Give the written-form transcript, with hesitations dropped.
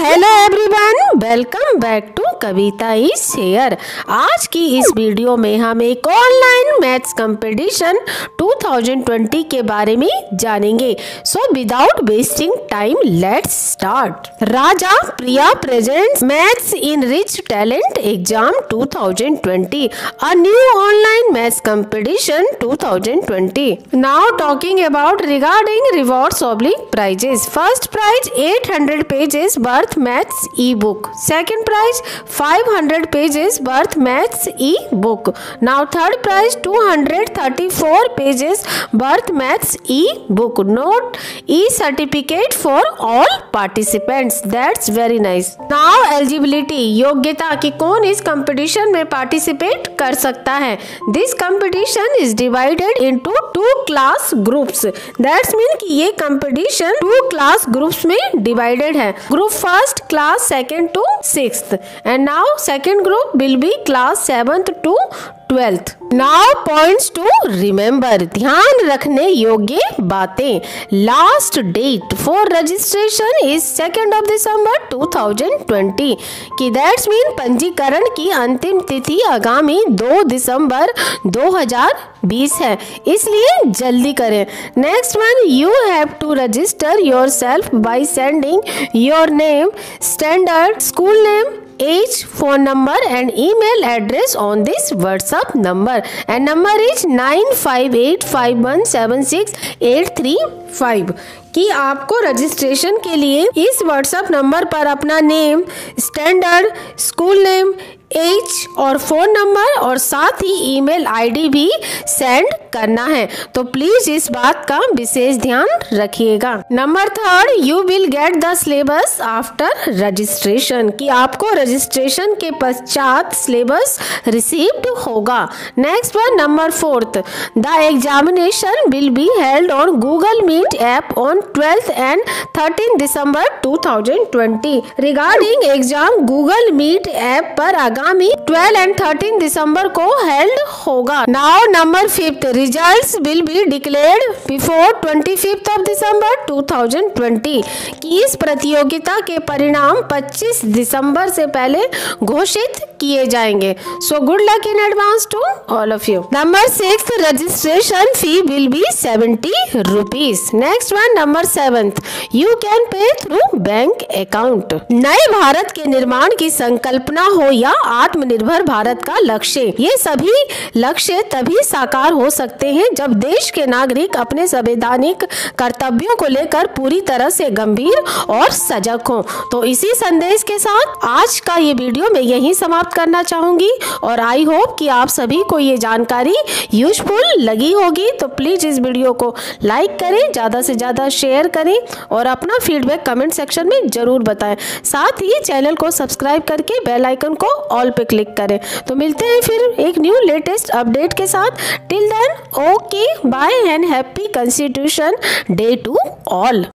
Hello everyone, welcome back to Kavita is share. आज की इस वीडियो में हम एक ऑनलाइन मैथ्स कंपटीशन 2020 के बारे में जानेंगे। So without wasting time let's start. Raja Priya presents maths in rich talent exam 2020, a new online maths competition 2020। Now talking about regarding rewards oblique prizes. First prize 800 pages worth maths e-book. Second prize 500 pages worth maths e-book. Now third prize 234 pages worth maths e-book. Note e-certificate for all participants. That's very nice. Now eligibility, योग्यता कि कौन इस competition में participate कर सकता है। This competition is divided into 2 class groups. That's mean कि ये कंपटीशन 2 class groups में divided है। Group first class 2nd to 6th and now second group will be class 7th to 12th. Now points to remember, ध्यान रखने योग्य बातें। Last date for registration is 2nd of December 2020 कि that's mean पंजीकरण की अंतिम तिथि आगामी 2 दिसंबर 2020 है, इसलिए जल्दी करें। Next one, you have to register yourself by sending your name, standard, school name, age, phone number and email address on this WhatsApp number and number is 9585176835 कि आपको रजिस्ट्रेशन के लिए इस व्हाट्सएप नंबर पर अपना name, standard, school name, age और phone number और साथ ही ईमेल आईडी भी सेंड करना है, तो प्लीज इस बात का विशेष ध्यान रखिएगा। Number 3, you will get the syllabus after registration कि आपको रजिस्ट्रेशन के पश्चात सिलेबस रिसीव्ड होगा। Next one, number 4, the examination will be held on Google Meet app on 12th and 13 December 2020 regarding exam Google Meet app पर आगामी 12 and 13 दिसंबर को held होगा। Now number 5, results will be declared before 25th of December 2020 कि इस प्रतियोगिता के परिणाम 25 दिसंबर से पहले घोषित किए जाएंगे। So good luck in advance to all of you. Number 6, registration fee will be 70 rupees। Next one, number 7, you can pay through bank account. नए भारत के निर्माण की संकल्पना हो या आत्मनिर्भर भारत का लक्ष्य, ये सभी लक्ष्य तभी साकार हो सकते हैं जब देश के नागरिक अपने संवैधानिक कर्तव्यों को लेकर पूरी तरह से गंभीर और सजग हों। तो इसी संदेश के साथ आज का ये वीडियो मैं यहीं समाप्त करना चाहूंगी और आई होप कि आप सभी को ये जानकारी यूजफुल लगी होगी। तो प्लीज इस वीडियो को लाइक करें, ज्यादा से ज्यादा शेयर करें और अपना फीडबैक कमेंट सेक्शन में जरूर बताएं। साथ ही चैनल को सब्सक्राइब करके बेल आइकन को ऑल पे क्लिक करें। तो मिलते हैं फिर एक न्यू लेटेस्ट अपडेट के साथ। Till then okay bye and happy constitution day to all.